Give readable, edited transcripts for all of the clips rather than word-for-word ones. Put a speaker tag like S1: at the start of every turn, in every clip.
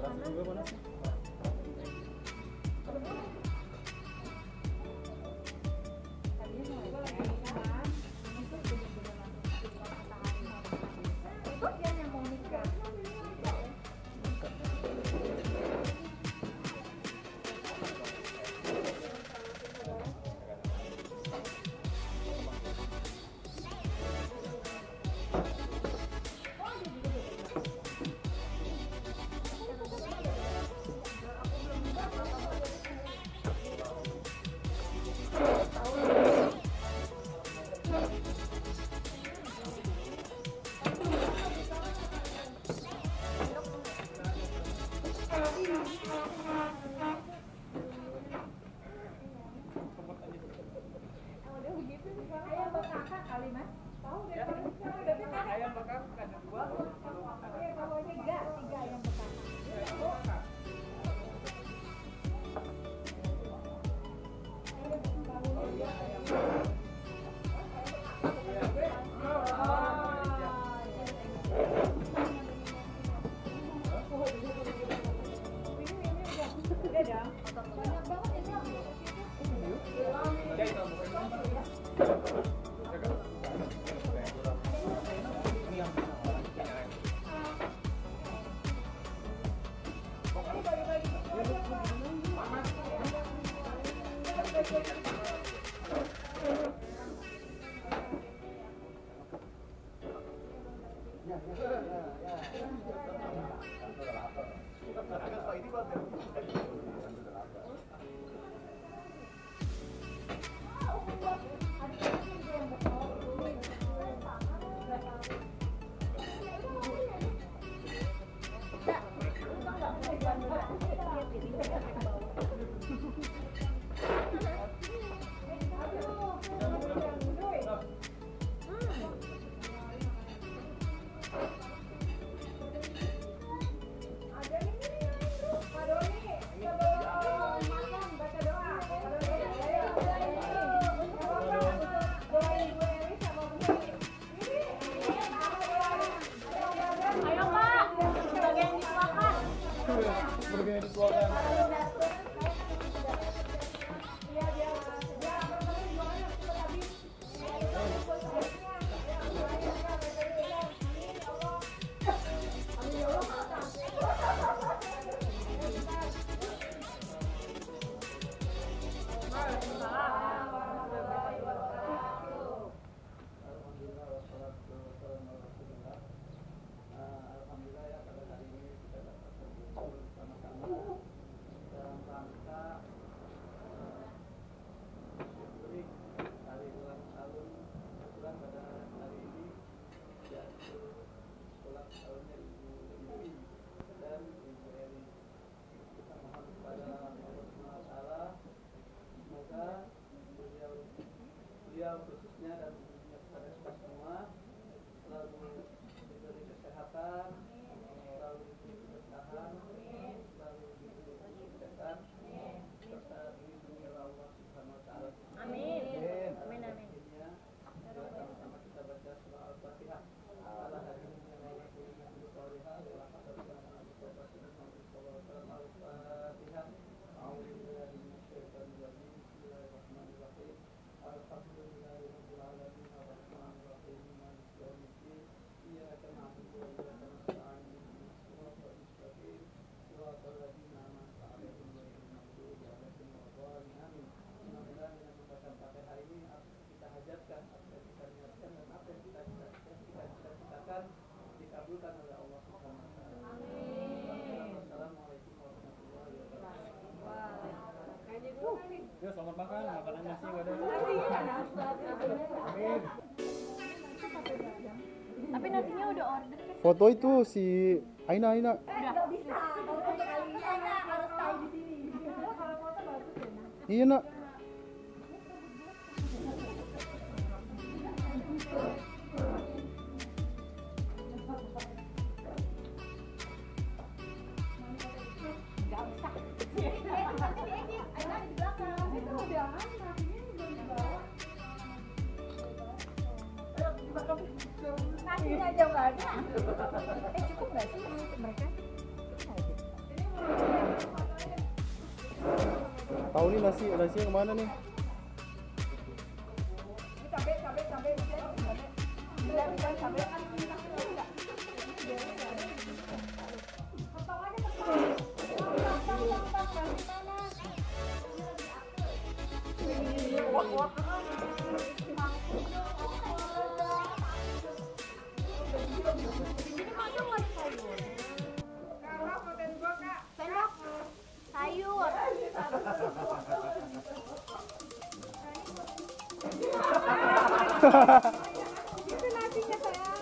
S1: khususnya dan kepada kita semua selalu diberi kesehatan, selalu diberi keberkahan, selalu diberi kesehatan, serta dilindungi oleh Allah Subhanahu wa taala.
S2: Amin. Amin amin.
S1: Sama-sama kita baca surah Al-Fatihah. Ala hadhihi Al-Fatihah. A'udzubillahi minasyaitonir rajim. Bismillahirrahmanirrahim. Alhamdulillahirabbil alamin arrahmanir rahim maliki yaumiddin. Iyyaka na'budu wa iyyaka nasta'in. Ihdinas siratal mustaqim. Shiratal ladzina an'amta 'alaihim ghairil maghdubi 'alaihim waladdallin. Amin. Mudah-mudahan dengan membaca Fatihah ini kita hajatkan, apa yang kita niatkan dan apa yang kita cita-citakan dikabulkan oleh Allah Subhanahu wa taala. Amin. Wassalamualaikum warahmatullahi wabarakatuh.
S3: Ya, selamat makan. Makanan nasi enggak ada.
S2: Amin. Tapi nasinya udah order kan?
S3: Foto itu si Aina.
S2: Udah.
S4: Nggak bisa, kalau foto kali ini harus stay di sini. Kalau foto bagus ya, Nak.
S3: Iya, Nak.
S2: Nggak usah.
S4: Aina di belakang. Itu udah nasinya belum dibawa. Nasinya aja nggak ada.
S2: Cukup nggak sih untuk mereka?
S4: Ini
S3: Tahu nih nasinya kemana nih?
S2: Sendok. Sayur.
S4: Itu nasinya sayang.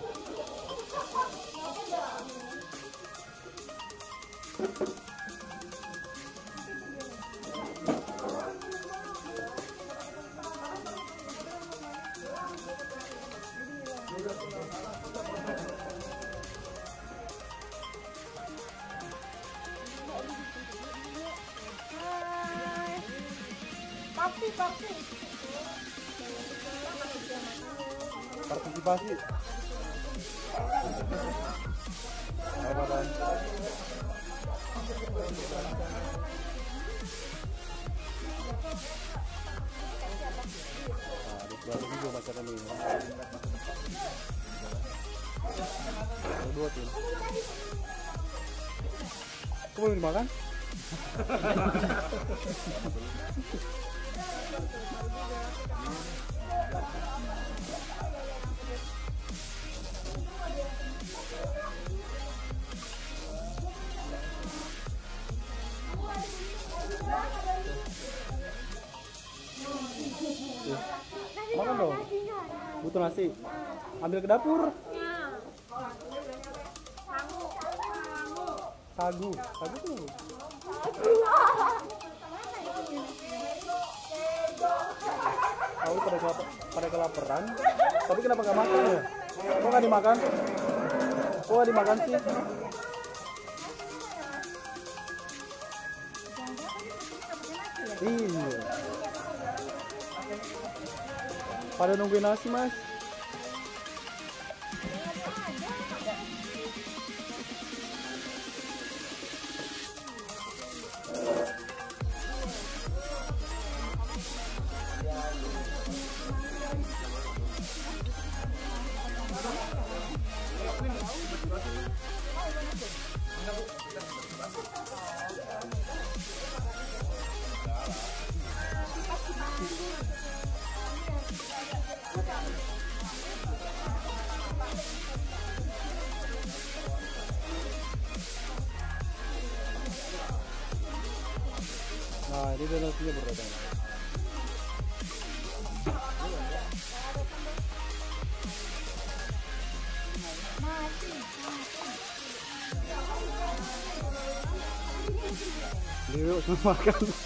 S3: Partisipasi. Apa kan? Ada juga masakan ini. Ada 2 tim. Kau belum dimakan? Makan dong. Butuh nasi. Ambil ke dapur. Sagu tuh. Tahu pada kelaparan. Tapi kenapa nggak makan ya? Kok nggak dimakan? Kok nggak dimakan sih? Iya. Pada nungguin nasi, Mas. Nah, ini udah nasinya berdatang. Yuk, makan.